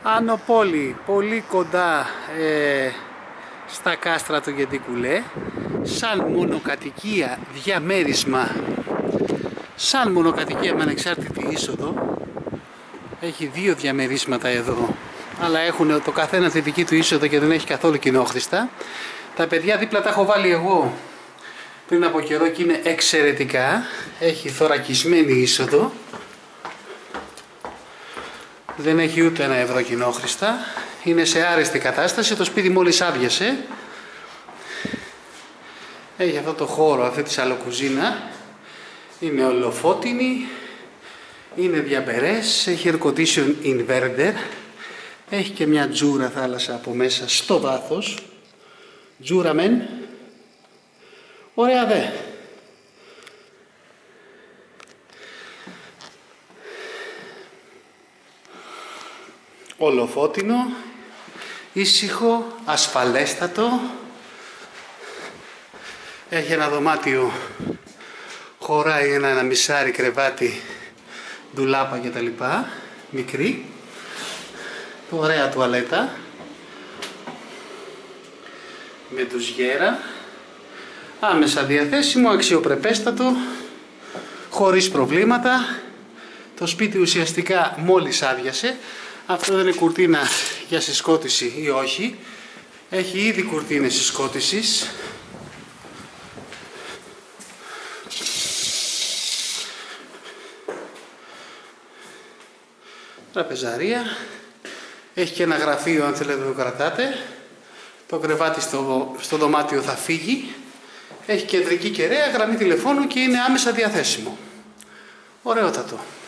Άνω Πόλη, πολύ κοντά στα κάστρα του Γεντικουλέ, σαν μονοκατοικία διαμέρισμα, σαν μονοκατοικία με ανεξάρτητη είσοδο. Έχει δύο διαμερίσματα εδώ, αλλά έχουν το καθένα τη δική του είσοδο και δεν έχει καθόλου κοινόχρηστα. Τα παιδιά δίπλα τα έχω βάλει εγώ πριν από καιρό και είναι εξαιρετικά. Έχει θωρακισμένη είσοδο. Δεν έχει ούτε ένα ευρώ κοινόχρηστα. Είναι σε άρεστη κατάσταση. Το σπίτι μόλις άδειασε. Έχει αυτό το χώρο, αυτή τη σαλοκουζίνα. Είναι ολοφώτινη. Είναι διαμπερές. Έχει air condition inverter. Έχει και μια τζούρα θάλασσα από μέσα στο βάθος. Τζούρα μεν. Ωραία δε. Ολοφώτινο, ήσυχο, ασφαλέστατο. Έχει ένα δωμάτιο, χωράει ένα μισάρι κρεβάτι, ντουλάπα και τα λοιπά, μικρή. Ωραία τουαλέτα, με ντουζιέρα, άμεσα διαθέσιμο, αξιοπρεπέστατο, χωρίς προβλήματα. Το σπίτι ουσιαστικά μόλις άδειασε. Αυτό δεν είναι κουρτίνα για συσκότηση ή όχι. Έχει ήδη κουρτίνες συσκότησης. Τραπεζαρία. Έχει και ένα γραφείο αν θέλετε να το κρατάτε. Το κρεβάτι στο δωμάτιο θα φύγει. Έχει κεντρική κεραία, γραμμή τηλεφώνου και είναι άμεσα διαθέσιμο. Ωραιότατο.